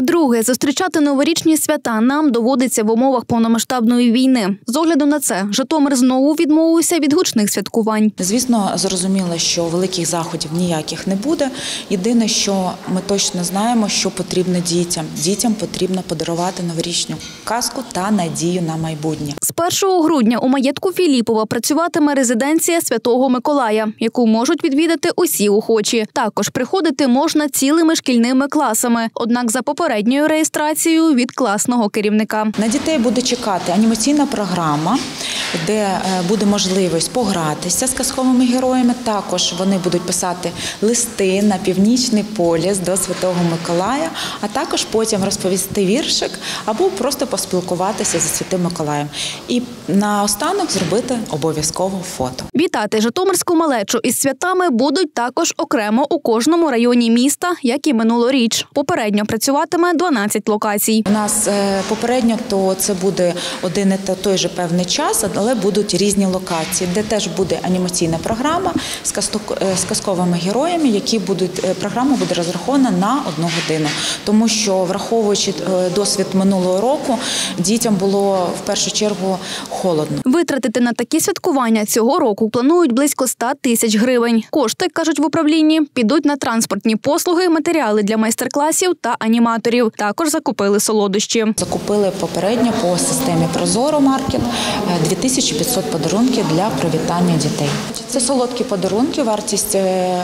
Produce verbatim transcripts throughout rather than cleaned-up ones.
Вдруге, зустрічати новорічні свята нам доводиться в умовах повномасштабної війни. З огляду на це, Житомир знову відмовився від гучних святкувань. Звісно, зрозуміло, що великих заходів ніяких не буде. Єдине, що ми точно знаємо, що потрібно дітям. Дітям потрібно подарувати новорічну казку та надію на майбутнє. З першого грудня у маєтку Філіпова працюватиме резиденція Святого Миколая, яку можуть відвідати усі охочі. Також приходити можна цілими шкільними класами, однак за попередньою реєстрацією від класного керівника. На дітей буде чекати анімаційна програма, де буде можливість погратися з казковими героями. Також вони будуть писати листи на північний полюс до Святого Миколая, а також потім розповісти віршик або просто поспілкуватися зі Святим Миколаєм. І наостанок зробити обов'язково фото. Вітати житомирську малечу із святами будуть також окремо у кожному районі міста, як і минулоріч. Попередньо працюватиме дванадцять локацій. У нас попередньо то це буде один і той же певний час, але будуть різні локації, де теж буде анімаційна програма з казковими героями, які будуть, програма буде розрахована на одну годину. Тому що, враховуючи досвід минулого року, дітям було в першу чергу холодно. Витратити на такі святкування цього року планують близько ста тисяч гривень. Кошти, кажуть в управлінні, підуть на транспортні послуги, матеріали для майстер-класів та аніматорів. Також закупили солодощі. Закупили попередньо по системі Прозоро Маркет дві тисячі п'ятсот подарунків для привітання дітей. Це солодкі подарунки, вартість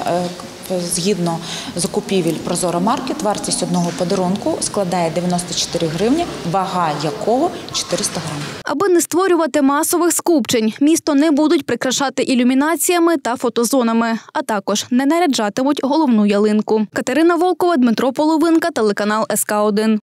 згідно закупівель Прозоро Маркет, вартість одного подарунку складає дев'яносто чотири гривні, вага якого чотириста грам. Аби не створювати масових скупчень, місто не будуть прикрашати ілюмінаціями та фотозонами, а також не наряджатимуть головну ялинку. Катерина Волкова, Дмитро Половинка, телеканал ес ка один.